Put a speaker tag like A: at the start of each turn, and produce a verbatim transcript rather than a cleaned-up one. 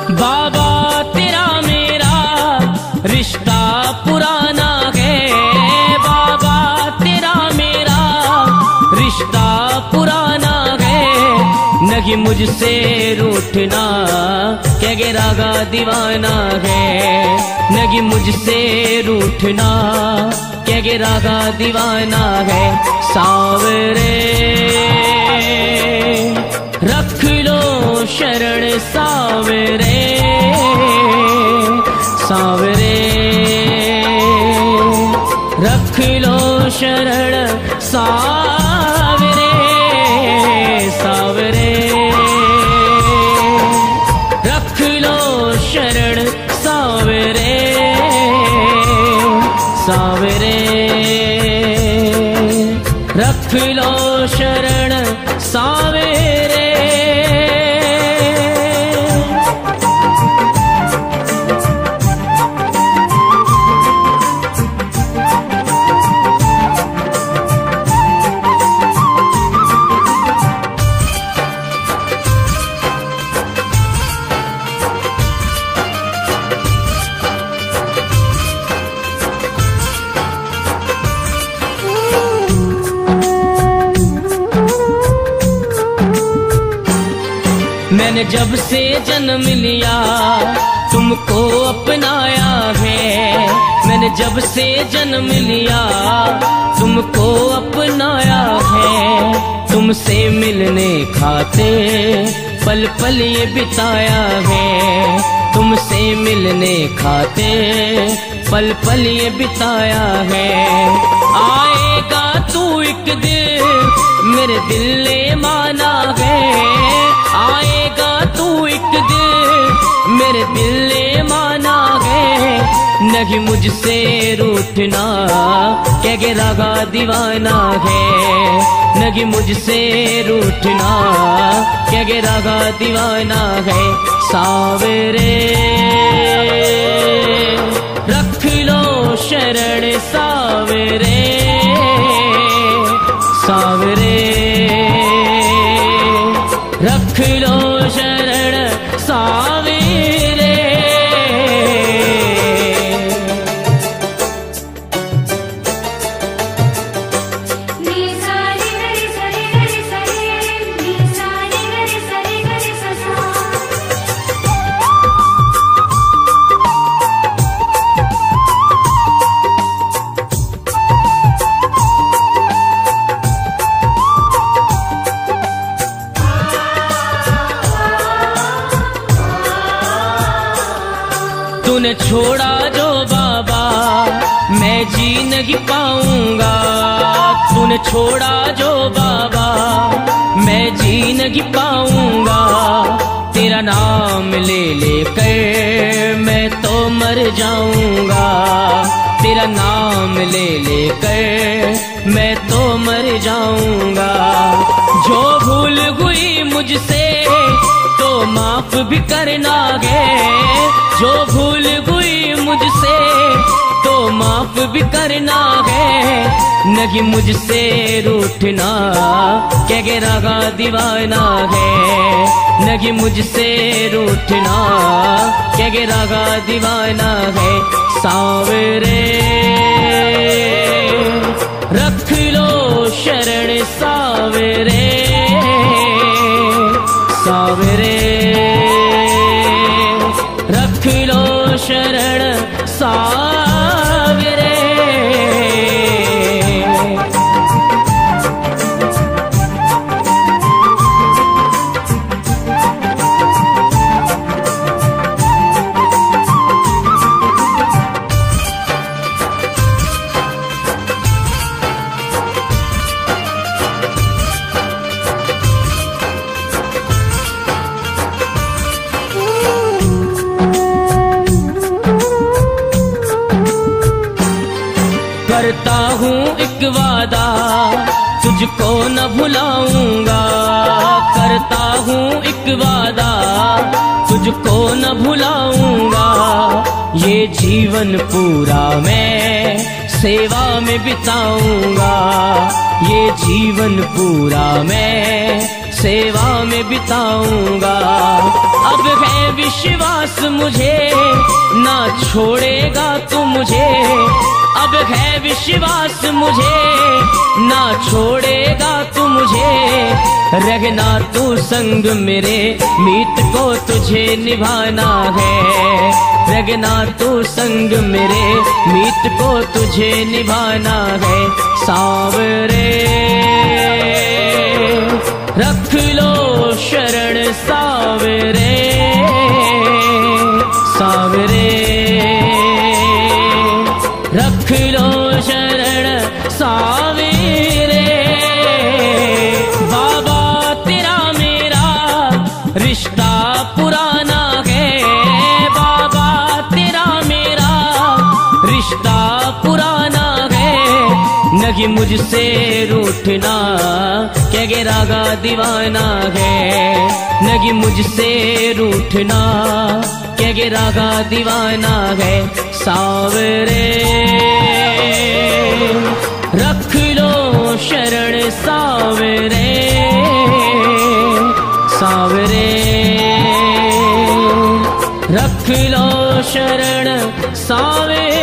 A: बाबा तेरा मेरा रिश्ता पुराना है, बाबा तेरा मेरा रिश्ता पुराना है। नहीं मुझसे रूठना क्या गे रागा दीवाना है, नहीं मुझसे रूठना क्या गे रागा दीवाना है। सावरे रख लो शरण सावरे, सावरे रख लो शरण सावरे, सावरे रख लो शरण सावरे, सावरे रख लो शरण सावरे। मैंने जब से जन्म लिया तुमको अपनाया है, मैंने जब से जन्म लिया तुमको अपनाया है। तुमसे मिलने खाते पल पल ये बिताया है, तुमसे मिलने खाते पल पल ये बिताया है। आएगा तू एक दिन मेरे दिल ने माना है, आएगा तू एक दिन मेरे दिल ने माना है। नहीं मुझसे रूठना क्या गे रागा दीवाना है, नहीं मुझसे रूठना क्या गे रागा दीवाना है। सावरे रख लो शरण सावरे, सावरे रख लो शरण सावरे। तूने छोड़ा जो बाबा मैं जी नहीं पाऊंगा, तूने छोड़ा जो बाबा मैं जी नहीं पाऊंगा। तेरा नाम ले लेकर मैं तो मर जाऊंगा, तेरा नाम ले लेकर मैं तो मर जाऊंगा। जो भूल हुई मुझसे तो माफ भी करना है, जो भूल हुई मुझसे तो माफ भी करना है। नहीं मुझसे रूठना क्या गे रागा दीवाना है, नहीं मुझसे रूठना क्या गे रागा दीवाना है। सावरे रख लो शरण सावरे, सावरे रख लो शरण सावरे। करता हूँ एक वादा तुझको न भुलाऊंगा, करता हूँ एक वादा तुझको न भुलाऊंगा। ये जीवन पूरा मैं सेवा में बिताऊंगा, ये जीवन पूरा मैं सेवा में बिताऊंगा। अब है विश्वास मुझे ना छोड़ेगा तू मुझे, अब है विश्वास मुझे ना छोड़ेगा तू मुझे। रहना तू संग मेरे मीत को तुझे निभाना है, रहना तू संग मेरे मीत को तुझे निभाना है। सांवरे रख लो शरण सांवरे, सांवरे रख लो शरण सांवरे। बाबा तेरा मेरा रिश्ता पुराना है, बाबा तेरा मेरा रिश्ता पुराना है। नहीं मुझसे रूठना क्या गे रागा दीवाना है, नहीं मुझसे रूठना क्या गे रागा दीवाना है। सांवरे रख लो शरण सांवरे, सांवरे रख लो शरण सांवरे।